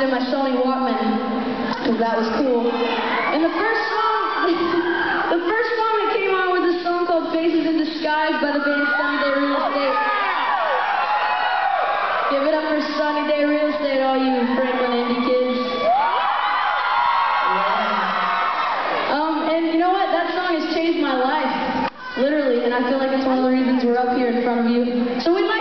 in my Sony Walkman, because that was cool. And the first song that came on was a song called Faces in Disguise by the band Sunny Day Real Estate. Give it up for Sunny Day Real Estate, all you Franklin indie kids. And you know what? That song has changed my life, literally, and I feel like it's one of the reasons we're up here in front of you. So we'd like